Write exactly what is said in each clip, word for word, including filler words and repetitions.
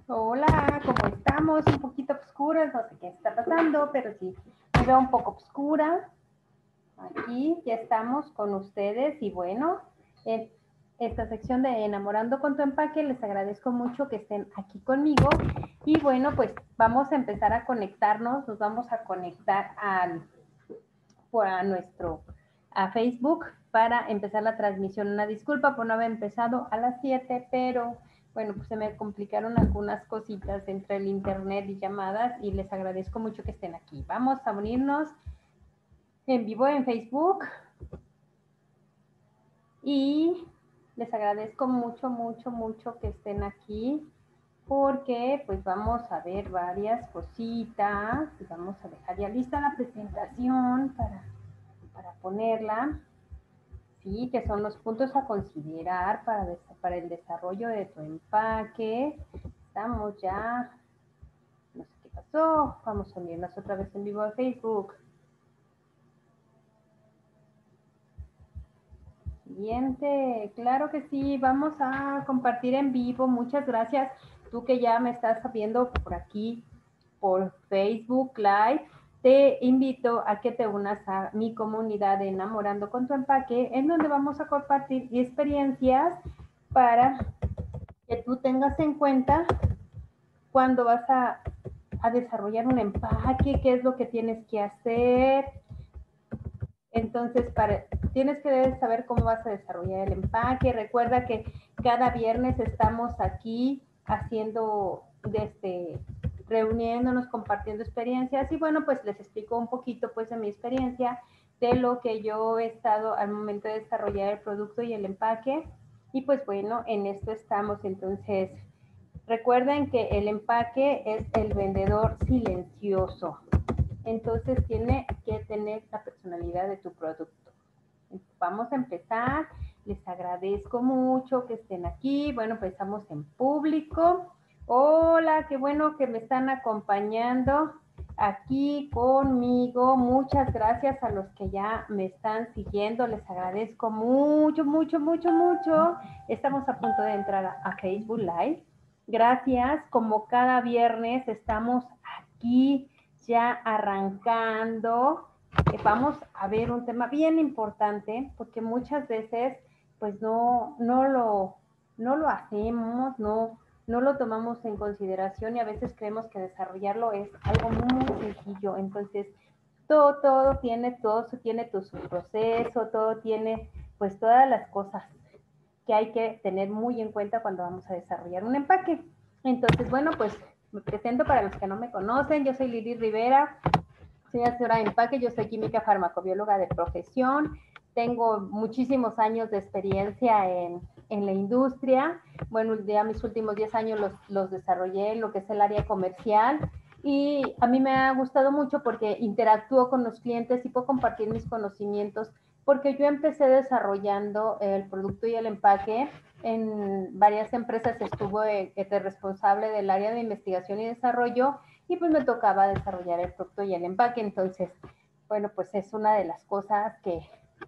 Hola, ¿cómo estamos? Un poquito oscuras, no sé qué está pasando, pero sí, me veo un poco oscura. Aquí ya estamos con ustedes y bueno, en esta sección de Enamorando con tu empaque, les agradezco mucho que estén aquí conmigo y bueno, pues vamos a empezar a conectarnos, nos vamos a conectar al, a nuestro a Facebook para empezar la transmisión. Una disculpa por no haber empezado a las siete, pero bueno, pues se me complicaron algunas cositas entre el internet y llamadas y les agradezco mucho que estén aquí. Vamos a unirnos en vivo en Facebook y les agradezco mucho, mucho, mucho que estén aquí porque pues vamos a ver varias cositas y vamos a dejar ya lista la presentación para, para ponerla. Sí, que son los puntos a considerar para, para el desarrollo de tu empaque. Estamos ya, no sé qué pasó, vamos a unirnos otra vez en vivo a Facebook. Siguiente, claro que sí, vamos a compartir en vivo, muchas gracias. Tú que ya me estás viendo por aquí, por Facebook Live, te invito a que te unas a mi comunidad de Enamorando con tu empaque, en donde vamos a compartir experiencias para que tú tengas en cuenta cuando vas a, a desarrollar un empaque, qué es lo que tienes que hacer. Entonces, para, tienes que saber cómo vas a desarrollar el empaque. Recuerda que cada viernes estamos aquí haciendo, desde, reuniéndonos, compartiendo experiencias. Y bueno, pues les explico un poquito pues de mi experiencia, de lo que yo he estado al momento de desarrollar el producto y el empaque. Y pues bueno, en esto estamos. Entonces, recuerden que el empaque es el vendedor silencioso. Entonces tiene que tener la personalidad de tu producto. Vamos a empezar. Les agradezco mucho que estén aquí. Bueno, pues estamos en público. Hola, qué bueno que me están acompañando aquí conmigo. Muchas gracias a los que ya me están siguiendo. Les agradezco mucho, mucho, mucho, mucho. Estamos a punto de entrar a, a Facebook Live. Gracias. Como cada viernes estamos aquí ya arrancando. Eh, vamos a ver un tema bien importante porque muchas veces pues no, no, lo, no lo hacemos, no, no lo tomamos en consideración y a veces creemos que desarrollarlo es algo muy sencillo. Entonces, todo, todo tiene, todo tiene tu, su proceso, todo tiene pues todas las cosas que hay que tener muy en cuenta cuando vamos a desarrollar un empaque. Entonces, bueno, pues me presento para los que no me conocen. Yo soy Lili Rivera, soy asesora de empaque, yo soy química farmacobióloga de profesión. Tengo muchísimos años de experiencia en, en la industria. Bueno, ya mis últimos diez años los, los desarrollé en lo que es el área comercial. Y a mí me ha gustado mucho porque interactúo con los clientes y puedo compartir mis conocimientos porque yo empecé desarrollando el producto y el empaque en varias empresas, estuve de responsable del área de investigación y desarrollo y pues me tocaba desarrollar el producto y el empaque. Entonces, bueno, pues es una de las cosas que,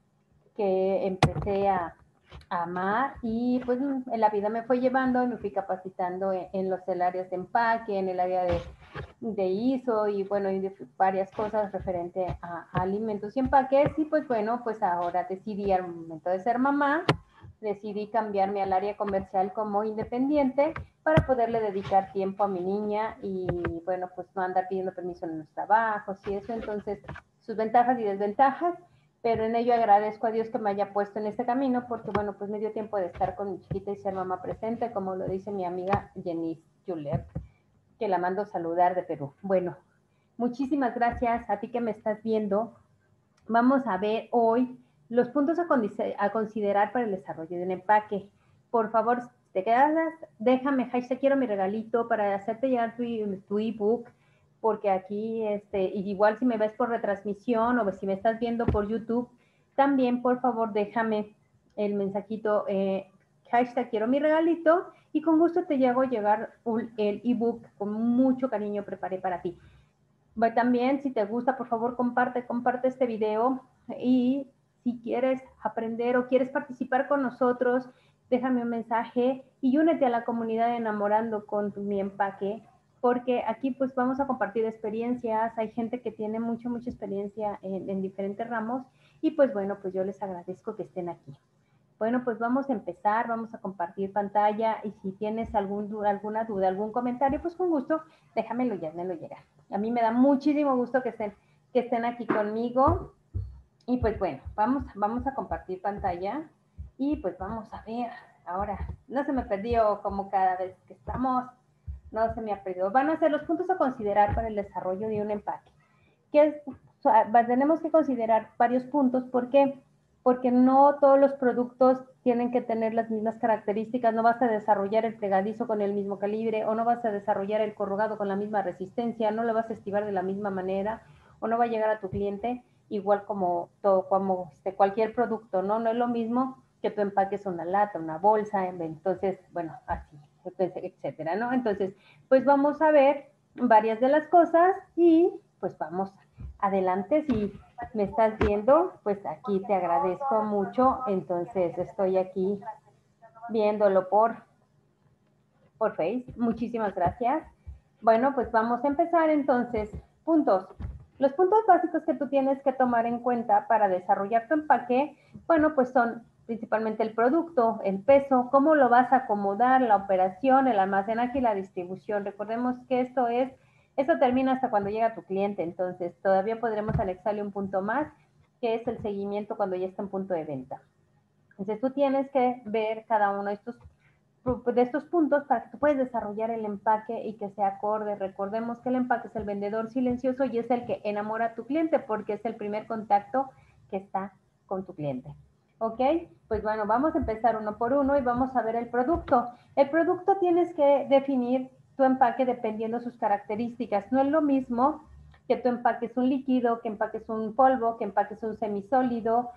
que empecé a, a amar y pues en la vida me fue llevando y me fui capacitando en, en los áreas de empaque, en el área de, de I S O y bueno, y de varias cosas referente a, a alimentos y empaques. Y pues bueno, pues ahora decidí al momento de ser mamá, decidí cambiarme al área comercial como independiente para poderle dedicar tiempo a mi niña y bueno, pues no andar pidiendo permiso en los trabajos y eso. Entonces, sus ventajas y desventajas, pero en ello agradezco a Dios que me haya puesto en este camino porque bueno, pues me dio tiempo de estar con mi chiquita y ser mamá presente, como lo dice mi amiga Jenny Juller, que la mando saludar de Perú. Bueno, muchísimas gracias a ti que me estás viendo. Vamos a ver hoy los puntos a, a considerar para el desarrollo de un empaque. Por favor, si te quedas, déjame, hashtag quiero mi regalito para hacerte llegar tu, tu ebook, porque aquí, este, igual si me ves por retransmisión o si me estás viendo por YouTube, también por favor déjame el mensajito, eh, hashtag quiero mi regalito, y con gusto te llego a llegar un, el ebook con mucho cariño preparé para ti. También, si te gusta, por favor, comparte, comparte este video y si quieres aprender o quieres participar con nosotros, déjame un mensaje y únete a la comunidad de Enamorando con mi empaque, porque aquí pues vamos a compartir experiencias, hay gente que tiene mucha, mucha experiencia en, en diferentes ramos y pues bueno, pues yo les agradezco que estén aquí. Bueno, pues vamos a empezar, vamos a compartir pantalla y si tienes algún, alguna duda, algún comentario, pues con gusto, déjamelo y házmelo llegar. A mí me da muchísimo gusto que estén, que estén aquí conmigo. Y pues bueno, vamos, vamos a compartir pantalla y pues vamos a ver. Ahora, no se me perdió como cada vez que estamos, no se me ha perdido. Van a ser los puntos a considerar para el desarrollo de un empaque. ¿Qué es? O sea, tenemos que considerar varios puntos. ¿Por qué? Porque no todos los productos tienen que tener las mismas características. No vas a desarrollar el plegadizo con el mismo calibre, o no vas a desarrollar el corrugado con la misma resistencia, no lo vas a estivar de la misma manera, o no va a llegar a tu cliente igual como, todo, como este, cualquier producto, ¿no? No es lo mismo que tú empaques una lata, una bolsa, entonces, bueno, así, etcétera, ¿no? Entonces, pues vamos a ver varias de las cosas y pues vamos adelante. Si me estás viendo, pues aquí te agradezco mucho. Entonces estoy aquí viéndolo por, por Face. Muchísimas gracias. Bueno, pues vamos a empezar entonces. Puntos. Los puntos básicos que tú tienes que tomar en cuenta para desarrollar tu empaque, bueno, pues son principalmente el producto, el peso, cómo lo vas a acomodar, la operación, el almacenaje y la distribución. Recordemos que esto es Eso termina hasta cuando llega tu cliente, entonces todavía podremos anexarle un punto más, que es el seguimiento cuando ya está en punto de venta. Entonces tú tienes que ver cada uno de estos, de estos puntos para que tú puedas desarrollar el empaque y que sea acorde. Recordemos que el empaque es el vendedor silencioso y es el que enamora a tu cliente porque es el primer contacto que está con tu cliente. ¿Ok? Pues bueno, vamos a empezar uno por uno y vamos a ver el producto. El producto tienes que definir tu empaque dependiendo de sus características. No es lo mismo que tu empaques un líquido, que empaques un polvo, que empaques un semisólido,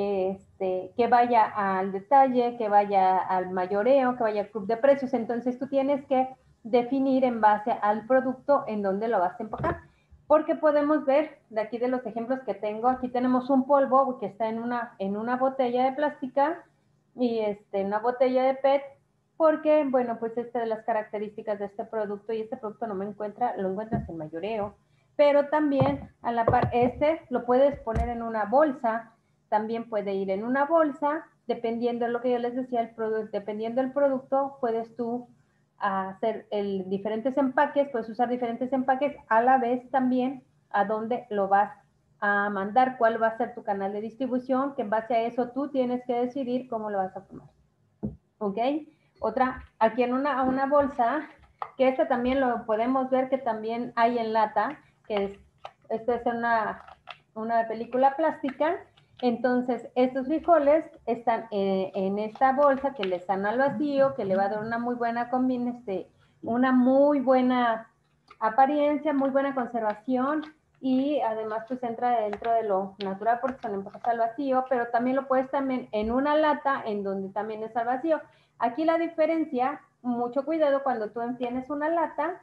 este, que vaya al detalle, que vaya al mayoreo, que vaya al club de precios. Entonces tú tienes que definir en base al producto en dónde lo vas a empacar. Porque podemos ver de aquí de los ejemplos que tengo, aquí tenemos un polvo que está en una, en una botella de plástica y este, una botella de P E T, porque, bueno, pues esta de las características de este producto, y este producto no me encuentra, lo encuentras en mayoreo, pero también a la par, este lo puedes poner en una bolsa, también puede ir en una bolsa, dependiendo de lo que yo les decía, el producto, dependiendo del producto, puedes tú hacer el, diferentes empaques, puedes usar diferentes empaques, a la vez también a dónde lo vas a mandar, cuál va a ser tu canal de distribución, que en base a eso tú tienes que decidir cómo lo vas a tomar. ¿Ok? Otra, aquí en una, una bolsa, que esta también lo podemos ver que también hay en lata, que es, esto es una, una película plástica. Entonces, estos frijoles están en, en esta bolsa que le están al vacío, que le va a dar una muy buena combinación, este, una muy buena apariencia, muy buena conservación y además pues entra dentro de lo natural porque son empaques al vacío, pero también lo puedes también en una lata en donde también es al vacío. Aquí la diferencia, mucho cuidado cuando tú tienes una lata,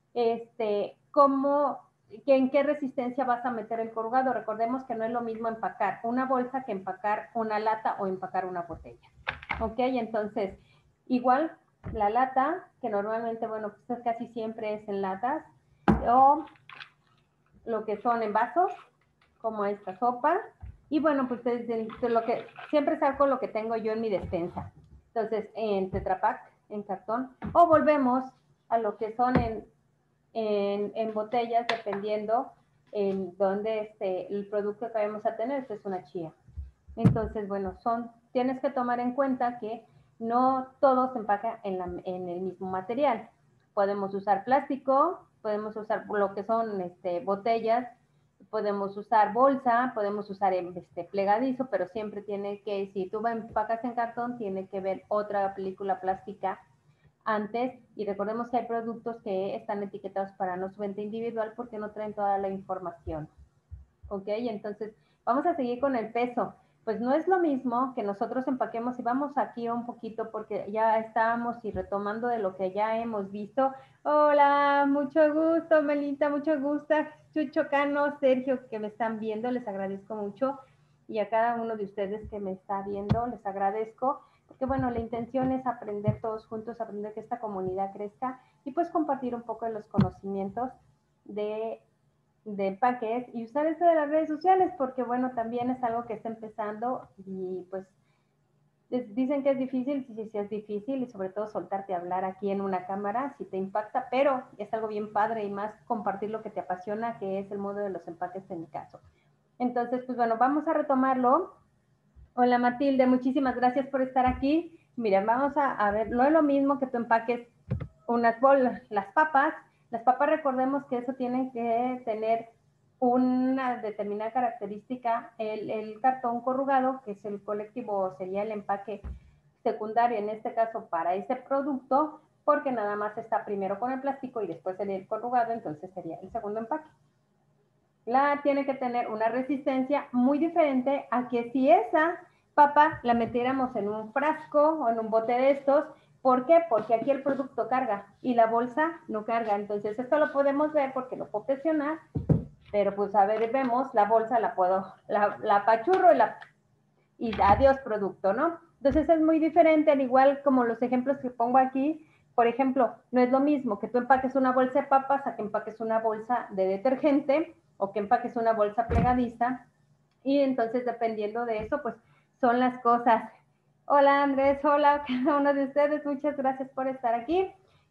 este, cómo, que en qué resistencia vas a meter el corrugado. Recordemos que no es lo mismo empacar una bolsa que empacar una lata o empacar una botella. Ok, entonces, igual la lata, que normalmente, bueno, pues casi siempre es en latas, o lo que son en vasos, como esta sopa, y bueno, pues desde, desde lo que siempre saco lo que tengo yo en mi despensa. Entonces, en Tetra Pak, en cartón, o volvemos a lo que son en, en, en botellas, dependiendo en dónde este, el producto que vamos a tener. Esta es una chía. Entonces, bueno, son, tienes que tomar en cuenta que no todo se empaca en, la, en el mismo material. Podemos usar plástico, podemos usar lo que son este, botellas, podemos usar bolsa, podemos usar este, plegadizo, pero siempre tiene que, si tú empacas en cartón, tiene que ver otra película plástica antes. Y recordemos que hay productos que están etiquetados para no su venta individual porque no traen toda la información. ¿Ok? Entonces, vamos a seguir con el peso. Pues no es lo mismo que nosotros empaquemos, y vamos aquí un poquito porque ya estábamos y retomando de lo que ya hemos visto. Hola, mucho gusto, Melita, mucho gusto. Chucho Cano, Sergio, que me están viendo, les agradezco mucho. Y a cada uno de ustedes que me está viendo, les agradezco. porque bueno, la intención es aprender todos juntos, aprender que esta comunidad crezca y pues compartir un poco de los conocimientos de, de empaques y usar esto de las redes sociales, porque bueno, también es algo que está empezando y pues dicen que es difícil, sí, sí, sí es difícil y sobre todo soltarte a hablar aquí en una cámara, si te impacta, pero es algo bien padre y más compartir lo que te apasiona, que es el mundo de los empaques en mi caso. Entonces, pues bueno, vamos a retomarlo. Hola Matilde, muchísimas gracias por estar aquí. Mira, vamos a, a ver, no es lo mismo que tú empaques unas bolas, las papas. Las papas recordemos que eso tienen que tener una determinada característica. El, el cartón corrugado, que es el colectivo, sería el empaque secundario en este caso para ese producto, porque nada más está primero con el plástico y después el corrugado, entonces sería el segundo empaque. La tiene que tener una resistencia muy diferente a que si esa papa la metiéramos en un frasco o en un bote de estos. ¿Por qué? Porque aquí el producto carga y la bolsa no carga. Entonces esto lo podemos ver porque lo puedo presionar, pero pues a ver, vemos, la bolsa la puedo, la, la apachurro y, la, y adiós producto, ¿no? Entonces es muy diferente, al igual como los ejemplos que pongo aquí. Por ejemplo, no es lo mismo que tú empaques una bolsa de papas a que empaques una bolsa de detergente o que empaques una bolsa plegadiza. Y entonces, dependiendo de eso, pues son las cosas. Hola Andrés, hola cada uno de ustedes, muchas gracias por estar aquí.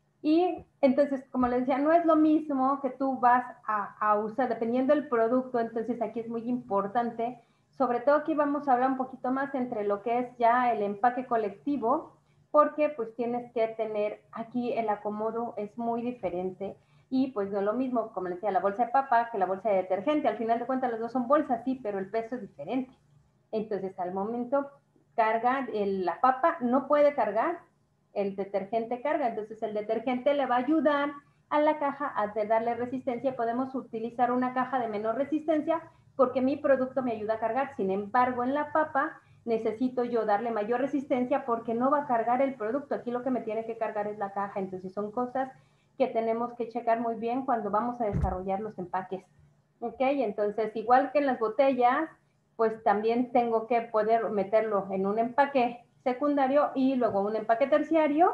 Y entonces, como les decía, no es lo mismo que tú vas a, a usar, dependiendo del producto, entonces aquí es muy importante, sobre todo aquí vamos a hablar un poquito más entre lo que es ya el empaque colectivo, porque pues tienes que tener, aquí el acomodo es muy diferente y pues no es lo mismo, como les decía, la bolsa de papa que la bolsa de detergente, al final de cuentas las dos son bolsas, sí, pero el peso es diferente. Entonces al momento carga, el, la papa no puede cargar, el detergente carga, entonces el detergente le va a ayudar a la caja a darle resistencia. Podemos utilizar una caja de menor resistencia porque mi producto me ayuda a cargar. Sin embargo, en la papa necesito yo darle mayor resistencia porque no va a cargar el producto. Aquí lo que me tiene que cargar es la caja. Entonces son cosas que tenemos que checar muy bien cuando vamos a desarrollar los empaques. ¿Ok? Entonces, igual que en las botellas, pues también tengo que poder meterlo en un empaque secundario y luego un empaque terciario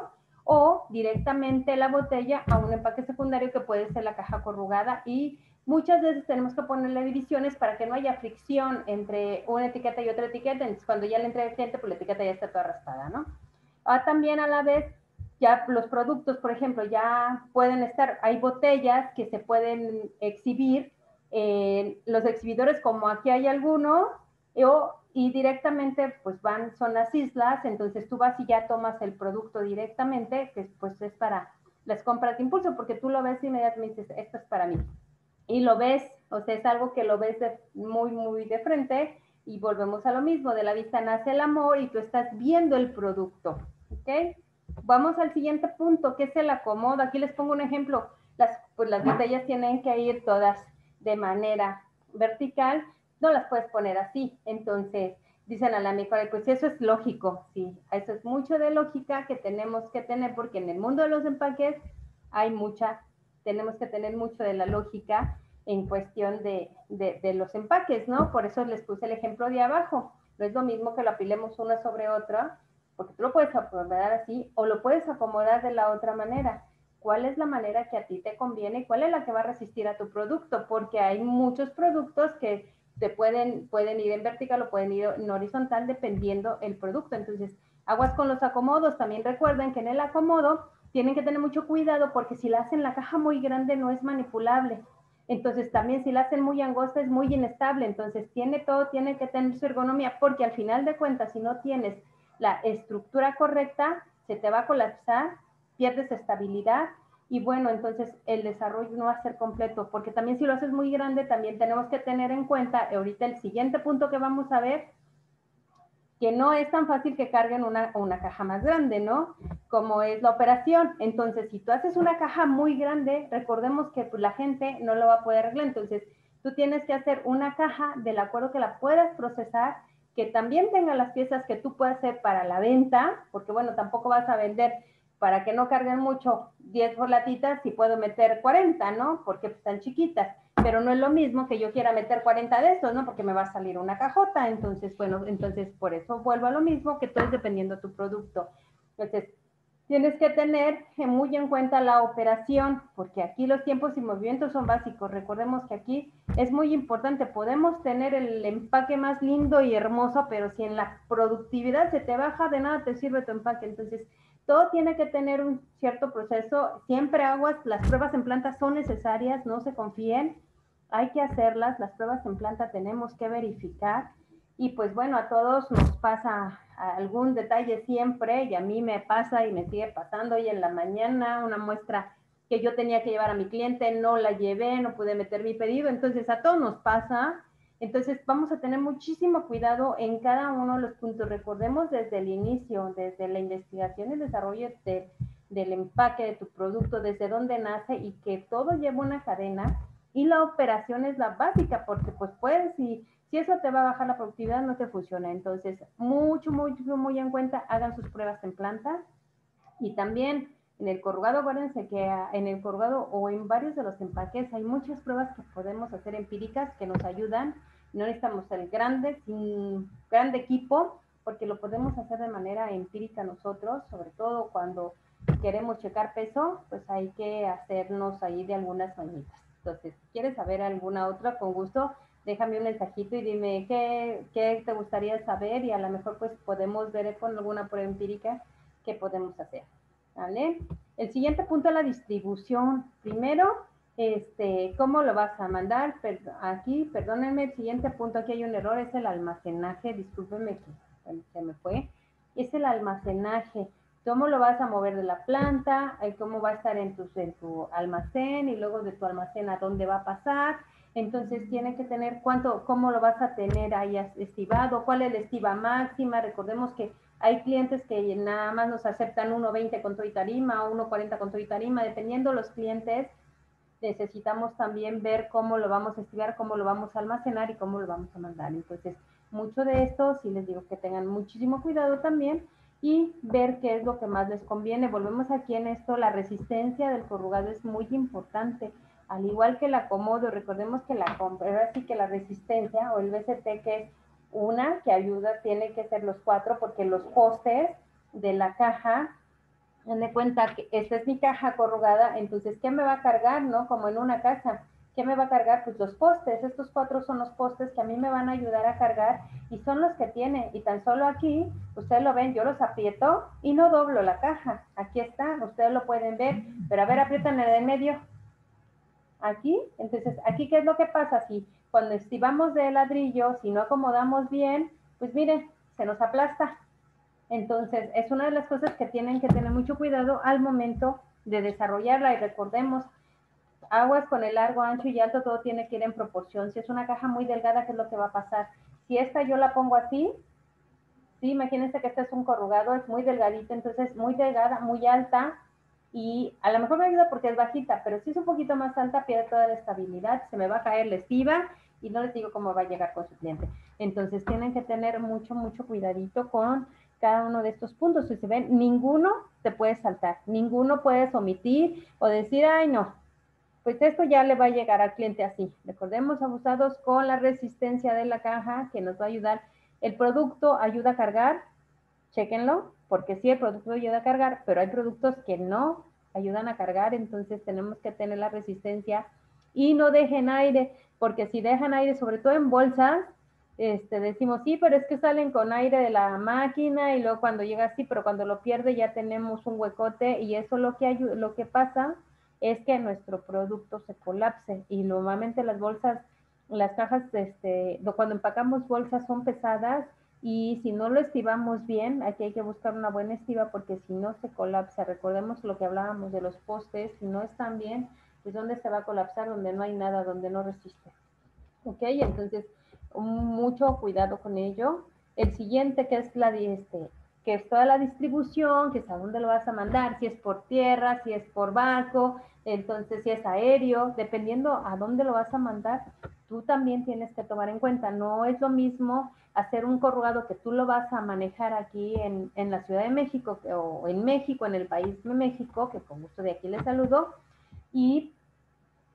o directamente la botella a un empaque secundario que puede ser la caja corrugada y muchas veces tenemos que ponerle divisiones para que no haya fricción entre una etiqueta y otra etiqueta. Entonces, cuando ya le entrega el cliente, pues la etiqueta ya está toda raspada, ¿no? Ah, también a la vez, ya los productos, por ejemplo, ya pueden estar, hay botellas que se pueden exhibir, eh, los exhibidores como aquí hay algunos, o, y directamente pues van, son las islas, entonces tú vas y ya tomas el producto directamente, que pues es para las compras de impulso, porque tú lo ves inmediatamente y dices, esto es para mí. Y lo ves, o sea, es algo que lo ves de, muy, muy de frente y volvemos a lo mismo, de la vista nace el amor y tú estás viendo el producto, ¿ok? Vamos al siguiente punto, que es el acomodo. Aquí les pongo un ejemplo. Las, pues las botellas tienen que ir todas de manera vertical, no las puedes poner así. Entonces, dicen a la mejor, pues eso es lógico, sí, eso es mucho de lógica que tenemos que tener, porque en el mundo de los empaques hay mucha, tenemos que tener mucho de la lógica en cuestión de, de, de los empaques, ¿no? Por eso les puse el ejemplo de abajo. No es lo mismo que lo apilemos una sobre otra, porque tú lo puedes acomodar así o lo puedes acomodar de la otra manera. ¿Cuál es la manera que a ti te conviene y cuál es la que va a resistir a tu producto? Porque hay muchos productos que te pueden, pueden ir en vertical o pueden ir en horizontal dependiendo el producto. Entonces, aguas con los acomodos. También recuerden que en el acomodo tienen que tener mucho cuidado porque si la hacen la caja muy grande no es manipulable. Entonces también si la hacen muy angosta es muy inestable. Entonces tiene todo, tiene que tener su ergonomía porque al final de cuentas si no tienes la estructura correcta, se te va a colapsar, pierdes estabilidad y bueno, entonces el desarrollo no va a ser completo, porque también si lo haces muy grande, también tenemos que tener en cuenta, ahorita el siguiente punto que vamos a ver, que no es tan fácil que carguen una, una caja más grande, ¿no? Como es la operación. Entonces, si tú haces una caja muy grande, recordemos que pues, la gente no lo va a poder arreglar. Entonces, tú tienes que hacer una caja del acuerdo que la puedas procesar, que también tenga las piezas que tú puedas hacer para la venta, porque bueno, tampoco vas a vender para que no carguen mucho diez latitas si puedo meter cuarenta, ¿no? Porque pues, están chiquitas. pero no es lo mismo que yo quiera meter cuarenta de estos, ¿no? Porque me va a salir una cajota. Entonces, bueno, entonces por eso vuelvo a lo mismo, que todo es dependiendo de tu producto. Entonces, tienes que tener muy en cuenta la operación, porque aquí los tiempos y movimientos son básicos. Recordemos que aquí es muy importante. Podemos tener el empaque más lindo y hermoso, pero si en la productividad se te baja, de nada te sirve tu empaque. Entonces, todo tiene que tener un cierto proceso. Siempre aguas, las pruebas en planta son necesarias, no se confíen. Hay que hacerlas, las pruebas en planta tenemos que verificar. Y pues bueno, a todos nos pasa algún detalle siempre, y a mí me pasa y me sigue pasando. Hoy en la mañana una muestra que yo tenía que llevar a mi cliente, no la llevé, no pude meter mi pedido. Entonces a todos nos pasa. Entonces vamos a tener muchísimo cuidado en cada uno de los puntos. Recordemos desde el inicio, desde la investigación y desarrollo de, del empaque de tu producto, desde dónde nace, y que todo lleva una cadena, y la operación es la básica, porque pues puedes, y si eso te va a bajar la productividad, no te funciona. Entonces, mucho, mucho, muy en cuenta, hagan sus pruebas en planta. Y también en el corrugado, acuérdense que en el corrugado o en varios de los empaques hay muchas pruebas que podemos hacer empíricas que nos ayudan. No necesitamos el grande, sin grande equipo, porque lo podemos hacer de manera empírica nosotros, sobre todo cuando queremos checar peso, pues hay que hacernos ahí de algunas mañitas. Entonces, si quieres saber alguna otra, con gusto, déjame un mensajito y dime qué, qué te gustaría saber, y a lo mejor pues podemos ver con alguna prueba empírica qué podemos hacer, ¿vale? El siguiente punto es la distribución. Primero, este, ¿cómo lo vas a mandar? Per aquí, perdónenme, el siguiente punto, aquí hay un error, es el almacenaje, discúlpenme que bueno, se me fue, es el almacenaje. ¿Cómo lo vas a mover de la planta? ¿Cómo va a estar en tu, en tu almacén? Y luego de tu almacén, ¿a dónde va a pasar? Entonces tiene que tener cuánto, cómo lo vas a tener ahí estivado, cuál es la estiva máxima. Recordemos que hay clientes que nada más nos aceptan uno veinte con todo y tarima o uno cuarenta con todo y tarima. Dependiendo los clientes, necesitamos también ver cómo lo vamos a estivar, cómo lo vamos a almacenar y cómo lo vamos a mandar. Entonces, mucho de esto, sí les digo que tengan muchísimo cuidado también, y ver qué es lo que más les conviene. Volvemos aquí en esto, la resistencia del corrugado es muy importante, al igual que el acomodo. Recordemos que la, así que la resistencia o el B C T, que es una que ayuda, tiene que ser los cuatro, porque los postes de la caja, den de cuenta que esta es mi caja corrugada, entonces, ¿qué me va a cargar, no? Como en una casa, ¿qué me va a cargar? Pues los postes. Estos cuatro son los postes que a mí me van a ayudar a cargar, y son los que tiene, y tan solo aquí, ustedes lo ven, yo los aprieto y no doblo la caja. Aquí está, ustedes lo pueden ver, pero a ver, aprietan en el medio. Aquí, entonces, aquí, ¿qué es lo que pasa? Si cuando estivamos de ladrillo, si no acomodamos bien, pues miren, se nos aplasta. Entonces, es una de las cosas que tienen que tener mucho cuidado al momento de desarrollarla. Y recordemos, aguas con el largo, ancho y alto, todo tiene que ir en proporción. Si es una caja muy delgada, ¿qué es lo que va a pasar? Si esta yo la pongo así, sí, imagínense que este es un corrugado, es muy delgadito, entonces muy delgada, muy alta, y a lo mejor me ayuda porque es bajita, pero si es un poquito más alta, pierde toda la estabilidad, se me va a caer la estiva, y no les digo cómo va a llegar con su cliente. Entonces tienen que tener mucho, mucho cuidadito con cada uno de estos puntos. Si se ven, ninguno te puede saltar, ninguno puedes omitir o decir, ay no, pues esto ya le va a llegar al cliente así. Recordemos, abusados, con la resistencia de la caja, que nos va a ayudar. El producto ayuda a cargar, chéquenlo, porque sí, el producto ayuda a cargar, pero hay productos que no ayudan a cargar. Entonces tenemos que tener la resistencia, y no dejen aire, porque si dejan aire, sobre todo en bolsas, este, decimos, sí, pero es que salen con aire de la máquina, y luego cuando llega así, pero cuando lo pierde ya tenemos un huecote, y eso lo que, ayuda, lo que pasa es que nuestro producto se colapse. Y normalmente las bolsas, las cajas, este, cuando empacamos bolsas son pesadas, y si no lo estivamos bien, aquí hay que buscar una buena estiva, porque si no se colapsa. Recordemos lo que hablábamos de los postes, si no están bien, pues ¿dónde se va a colapsar? Donde no hay nada, donde no resiste. ¿Ok? Entonces, mucho cuidado con ello. El siguiente, que es la este, que es toda la distribución, que es a dónde lo vas a mandar, si es por tierra, si es por barco, entonces si es aéreo, dependiendo a dónde lo vas a mandar, tú también tienes que tomar en cuenta. No es lo mismo hacer un corrugado que tú lo vas a manejar aquí en, en la Ciudad de México, o en México, en el país de México, que con gusto de aquí les saludo, y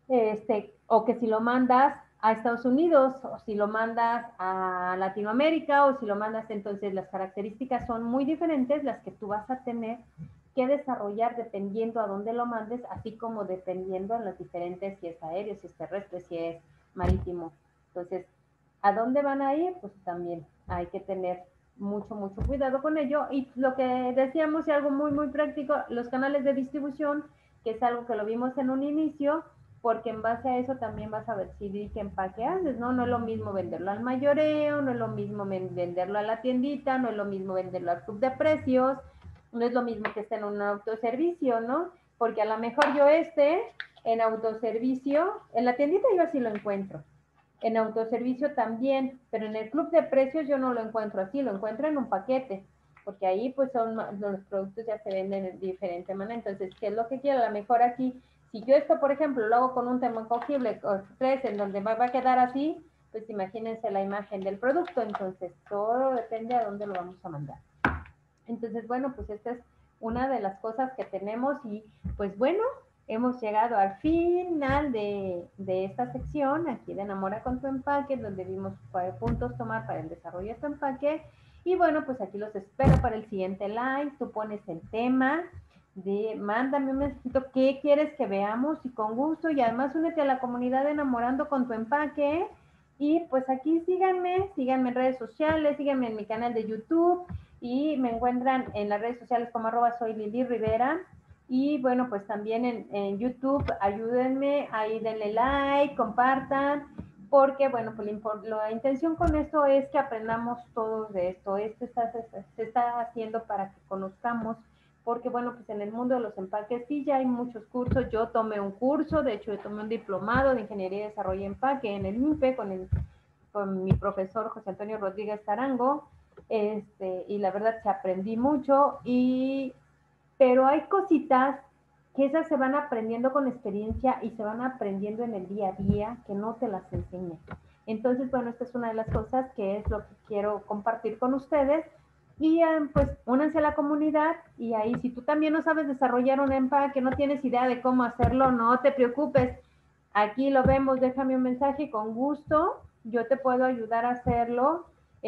este, o que si lo mandas a Estados Unidos, o si lo mandas a Latinoamérica, o si lo mandas, entonces las características son muy diferentes las que tú vas a tener que desarrollar dependiendo a dónde lo mandes, así como dependiendo en los diferentes, si es aéreo, si es terrestre, si es marítimo. Entonces, ¿a dónde van a ir? Pues también hay que tener mucho, mucho cuidado con ello. Y lo que decíamos, y algo muy, muy práctico, los canales de distribución, que es algo que lo vimos en un inicio, porque en base a eso también vas a decidir qué empaque haces, ¿no? No es lo mismo venderlo al mayoreo, no es lo mismo venderlo a la tiendita, no es lo mismo venderlo al club de precios, no es lo mismo que esté en un autoservicio, ¿no? Porque a lo mejor yo esté en autoservicio, en la tiendita yo así lo encuentro, en autoservicio también, pero en el club de precios yo no lo encuentro así, lo encuentro en un paquete, porque ahí pues son los productos ya se venden de diferente manera. Entonces, ¿qué es lo que quiero? A lo mejor aquí, si yo esto, por ejemplo, lo hago con un termocogible tres en donde va a quedar así, pues imagínense la imagen del producto. Entonces, todo depende a dónde lo vamos a mandar. Entonces, bueno, pues esta es una de las cosas que tenemos y pues bueno, hemos llegado al final de, de esta sección aquí de Enamora con tu empaque, donde vimos cuáles puntos tomar para el desarrollo de tu empaque. Y bueno, pues aquí los espero para el siguiente live. Tú pones el tema, de mándame un mensajito qué quieres que veamos y con gusto. Y además únete a la comunidad de Enamorando con tu empaque. Y pues aquí síganme, síganme en redes sociales, síganme en mi canal de YouTube y me encuentran en las redes sociales como arroba soy Lili Rivera. Y bueno, pues también en, en YouTube, ayúdenme, ahí denle like, compartan, porque bueno, pues la, la intención con esto es que aprendamos todos de esto. Esto está, se, se está haciendo para que conozcamos, porque bueno, pues en el mundo de los empaques sí ya hay muchos cursos. Yo tomé un curso, de hecho yo tomé un diplomado de Ingeniería de Desarrollo y Empaque en el I N P E con, el, con mi profesor José Antonio Rodríguez Tarango, este, y la verdad se aprendí mucho, y, pero hay cositas que esas se van aprendiendo con experiencia y se van aprendiendo en el día a día que no te las enseñan. Entonces, bueno, esta es una de las cosas que es lo que quiero compartir con ustedes. Y eh, pues únanse a la comunidad y ahí si tú también no sabes desarrollar un empaque, no tienes idea de cómo hacerlo, no te preocupes. Aquí lo vemos, déjame un mensaje con gusto, yo te puedo ayudar a hacerlo.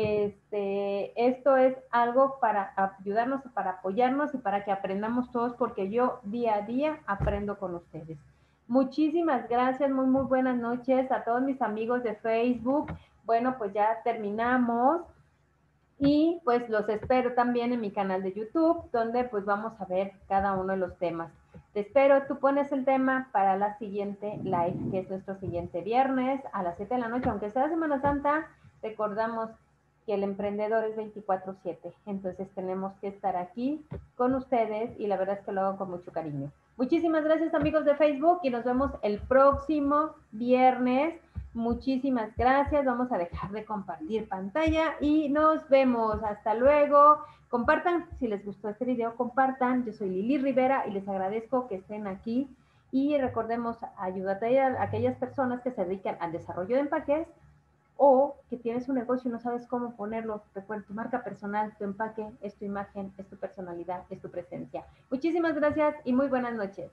Este, esto es algo para ayudarnos, para apoyarnos y para que aprendamos todos, porque yo día a día aprendo con ustedes. Muchísimas gracias, muy, muy buenas noches a todos mis amigos de Facebook. Bueno, pues ya terminamos. Y pues los espero también en mi canal de YouTube, donde pues vamos a ver cada uno de los temas. Te espero, tú pones el tema para la siguiente live, que es nuestro siguiente viernes a las siete de la noche, aunque sea Semana Santa, recordamos que el emprendedor es veinticuatro siete, entonces tenemos que estar aquí con ustedes y la verdad es que lo hago con mucho cariño. Muchísimas gracias amigos de Facebook y nos vemos el próximo viernes. Muchísimas gracias. Vamos a dejar de compartir pantalla y nos vemos. Hasta luego. Compartan, si les gustó este video, compartan. Yo soy Lili Rivera y les agradezco que estén aquí. Y recordemos, ayúdate a aquellas personas que se dedican al desarrollo de empaques o que tienes un negocio y no sabes cómo ponerlo. Recuerda, tu marca personal, tu empaque, es tu imagen, es tu personalidad, es tu presencia. Muchísimas gracias y muy buenas noches.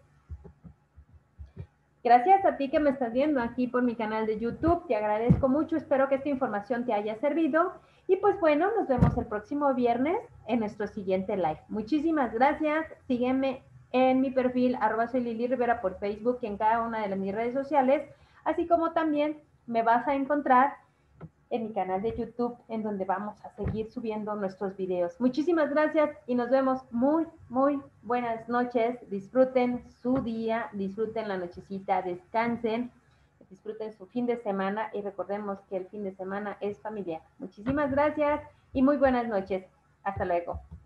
Gracias a ti que me estás viendo aquí por mi canal de YouTube, te agradezco mucho, espero que esta información te haya servido y pues bueno, nos vemos el próximo viernes en nuestro siguiente live. Muchísimas gracias, sígueme en mi perfil arroba soy Lili Rivera por Facebook y en cada una de mis redes sociales, así como también me vas a encontrar en mi canal de YouTube, en donde vamos a seguir subiendo nuestros videos. Muchísimas gracias y nos vemos. Muy, muy buenas noches. Disfruten su día, disfruten la nochecita, descansen, disfruten su fin de semana y recordemos que el fin de semana es familiar. Muchísimas gracias y muy buenas noches. Hasta luego.